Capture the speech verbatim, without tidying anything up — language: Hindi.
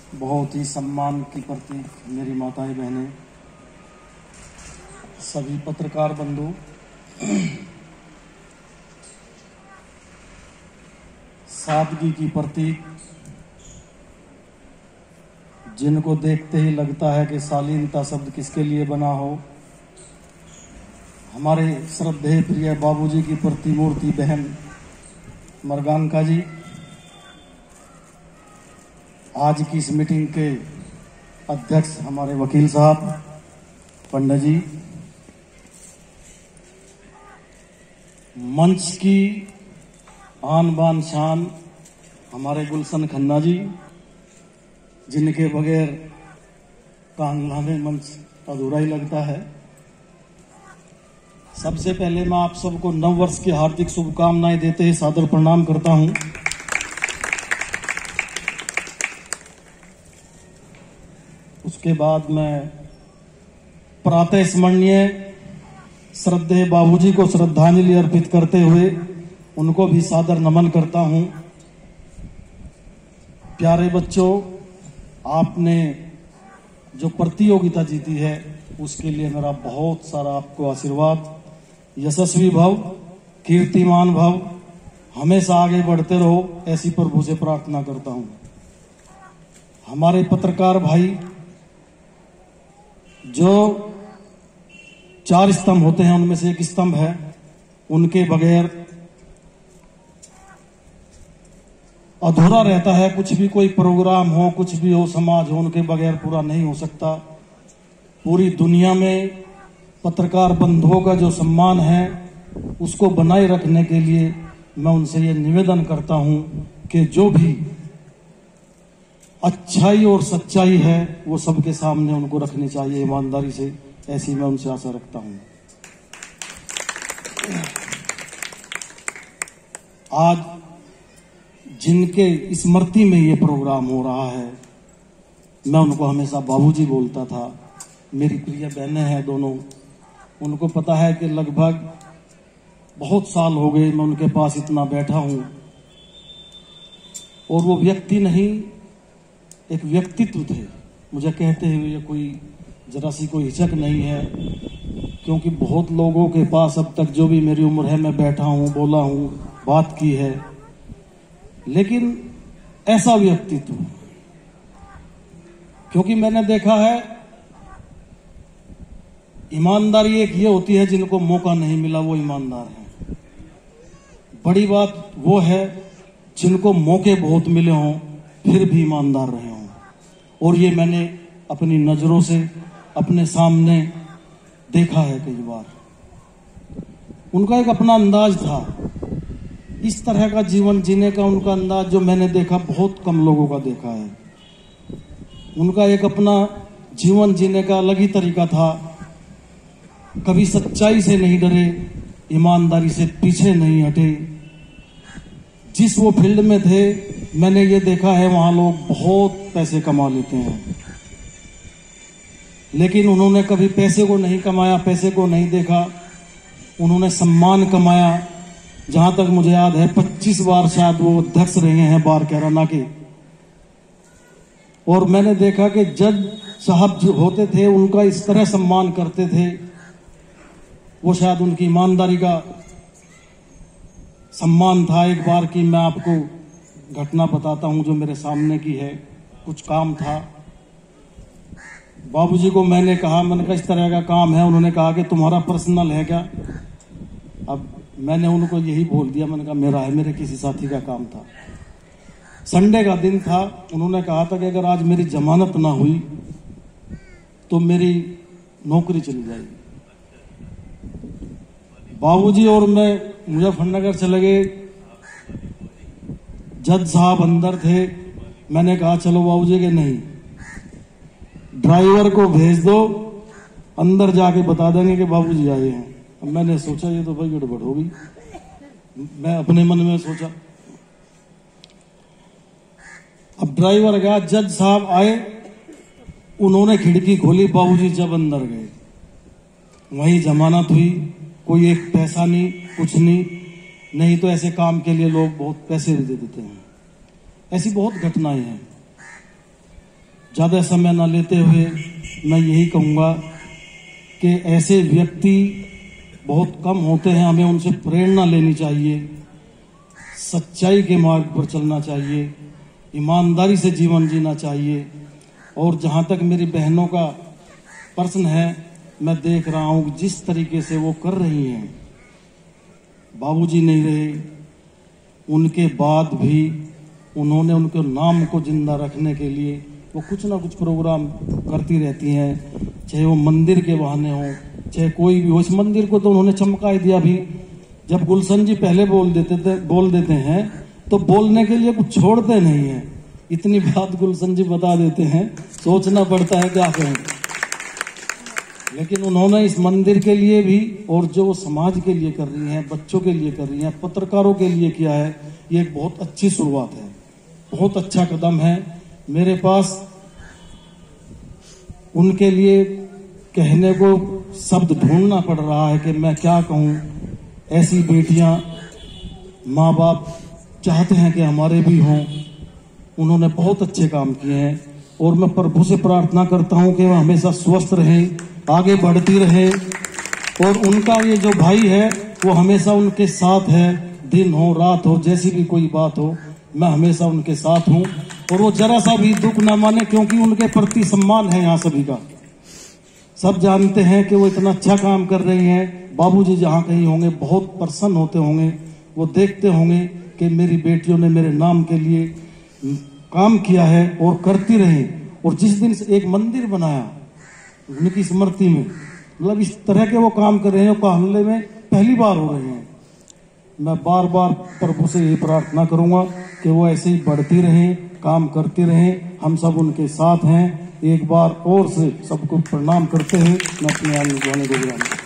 बहुत ही सम्मान की प्रतीक मेरी माताएं बहनें, सभी पत्रकार बंधु, सादगी की प्रतीक, जिनको देखते ही लगता है कि शालीनता शब्द किसके लिए बना हो, हमारे श्रद्धेय प्रिय बाबूजी की प्रतिमूर्ति बहन मरगांका जी, आज की इस मीटिंग के अध्यक्ष हमारे वकील साहब पंडित जी, मंच की आन बान शान हमारे गुलशन खन्ना जी, जिनके बगैर कांगला में मंच अधूरा ही लगता है। सबसे पहले मैं आप सबको नव वर्ष की हार्दिक शुभकामनाएं देते हुए सादर प्रणाम करता हूं। उसके बाद मैं प्रातः स्मरणीय श्रद्धेय बाबूजी को श्रद्धांजलि अर्पित करते हुए उनको भी सादर नमन करता हूं। प्यारे बच्चों, आपने जो प्रतियोगिता जीती है उसके लिए मेरा बहुत सारा आपको आशीर्वाद। यशस्वी भव, कीर्तिमान भव, हमेशा आगे बढ़ते रहो, ऐसी प्रभु से प्रार्थना करता हूं। हमारे पत्रकार भाई जो चार स्तंभ होते हैं उनमें से एक स्तंभ है, उनके बगैर अधूरा रहता है। कुछ भी कोई प्रोग्राम हो, कुछ भी हो, समाज हो, उनके बगैर पूरा नहीं हो सकता। पूरी दुनिया में पत्रकार बंधुओं का जो सम्मान है उसको बनाए रखने के लिए मैं उनसे ये निवेदन करता हूं कि जो भी अच्छाई और सच्चाई है वो सबके सामने उनको रखनी चाहिए ईमानदारी से, ऐसी मैं उनसे आशा रखता हूं। आज जिनके स्मृति में ये प्रोग्राम हो रहा है, मैं उनको हमेशा बाबूजी बोलता था। मेरी प्रिय बहनें हैं दोनों, उनको पता है कि लगभग बहुत साल हो गए मैं उनके पास इतना बैठा हूं, और वो व्यक्ति नहीं एक व्यक्तित्व थे। मुझे कहते हुए कोई जरा सी कोई हिचक नहीं है, क्योंकि बहुत लोगों के पास अब तक जो भी मेरी उम्र है मैं बैठा हूं, बोला हूं, बात की है, लेकिन ऐसा व्यक्तित्व, क्योंकि मैंने देखा है ईमानदारी एक ये होती है जिनको मौका नहीं मिला वो ईमानदार है। बड़ी बात वो है जिनको मौके बहुत मिले हों फिर भी ईमानदार रहे हों, और ये मैंने अपनी नजरों से अपने सामने देखा है कई बार। उनका एक अपना अंदाज था, इस तरह का जीवन जीने का उनका अंदाज जो मैंने देखा बहुत कम लोगों का देखा है। उनका एक अपना जीवन जीने का अलग ही तरीका था। कभी सच्चाई से नहीं डरे, ईमानदारी से पीछे नहीं हटे। जिस वो फील्ड में थे मैंने ये देखा है वहां लोग बहुत पैसे कमा लेते हैं, लेकिन उन्होंने कभी पैसे को नहीं कमाया, पैसे को नहीं देखा। उन्होंने सम्मान कमाया। जहां तक मुझे याद है पच्चीस बार शायद वो अध्यक्ष रहे हैं बार कैराना के, और मैंने देखा कि जज साहब जो होते थे उनका इस तरह सम्मान करते थे। वो शायद उनकी ईमानदारी का सम्मान था। एक बार की मैं आपको घटना बताता हूं जो मेरे सामने की है। कुछ काम था, बाबूजी को मैंने कहा, मैंने कहा इस तरह का काम है। उन्होंने कहा कि तुम्हारा पर्सनल है क्या? अब मैंने उनको यही बोल दिया, मैंने कहा मेरा है, मेरे किसी साथी का काम था। संडे का दिन था। उन्होंने कहा था कि अगर आज मेरी जमानत ना हुई तो मेरी नौकरी चली जाएगी। बाबूजी और मैं मुजफ्फरनगर चले गए। जज साहब अंदर थे। मैंने कहा चलो बाबूजी के नहीं, ड्राइवर को भेज दो, अंदर जाके बता देंगे कि बाबूजी आए हैं। अब मैंने सोचा ये तो भाई गड़बड़ हो गई। मैं अपने मन में सोचा। अब ड्राइवर गया, जज साहब आए, उन्होंने खिड़की खोली, बाबूजी जब अंदर गए वहीं जमानत हुई। कोई एक पैसा नहीं, कुछ नहीं। नहीं तो ऐसे काम के लिए लोग बहुत पैसे भी दे देते हैं। ऐसी बहुत घटनाएं हैं। ज़्यादा समय न लेते हुए मैं यही कहूँगा कि ऐसे व्यक्ति बहुत कम होते हैं, हमें उनसे प्रेरणा लेनी चाहिए, सच्चाई के मार्ग पर चलना चाहिए, ईमानदारी से जीवन जीना चाहिए। और जहाँ तक मेरी बहनों का प्रश्न है, मैं देख रहा हूँ कि जिस तरीके से वो कर रही हैं, बाबूजी नहीं रहे, उनके बाद भी उन्होंने उनके नाम को जिंदा रखने के लिए वो कुछ ना कुछ प्रोग्राम करती रहती हैं, चाहे वो मंदिर के बहाने हो, चाहे कोई भी हो। इस मंदिर को तो उन्होंने चमका ही दिया। भी जब गुलशन जी पहले बोल देते थे बोल देते हैं तो बोलने के लिए कुछ छोड़ते नहीं है। इतनी बात गुलशन जी बता देते हैं, सोचना पड़ता है क्या कहें। लेकिन उन्होंने इस मंदिर के लिए भी और जो वो समाज के लिए कर रही हैं, बच्चों के लिए कर रही हैं, पत्रकारों के लिए किया है, ये एक बहुत अच्छी शुरुआत है, बहुत अच्छा कदम है। मेरे पास उनके लिए कहने को शब्द ढूंढना पड़ रहा है कि मैं क्या कहूं। ऐसी बेटियां माँ बाप चाहते हैं कि हमारे भी हों। उन्होंने बहुत अच्छे काम किए हैं और मैं प्रभु से प्रार्थना करता हूं कि वह हमेशा स्वस्थ रहे, आगे बढ़ती रहे। और उनका ये जो भाई है वो हमेशा उनके साथ है, दिन हो रात हो, जैसी भी कोई बात हो, मैं हमेशा उनके साथ हूं। और वो जरा सा भी दुख न माने, क्योंकि उनके प्रति सम्मान है यहाँ सभी का। सब जानते हैं कि वो इतना अच्छा काम कर रही हैं। बाबूजी जहाँ कहीं होंगे बहुत प्रसन्न होते होंगे, वो देखते होंगे कि मेरी बेटियों ने मेरे नाम के लिए काम किया है और करती रही। और जिस दिन से एक मंदिर बनाया उनकी स्मृति में, मतलब इस तरह के वो काम कर रहे हैं, काहले में पहली बार हो रहे हैं। मैं बार बार प्रभु से यही प्रार्थना करूंगा कि वो ऐसे ही बढ़ती रहें, काम करते रहें, हम सब उनके साथ हैं। एक बार और से सबको प्रणाम करते हैं मैं अपने आने को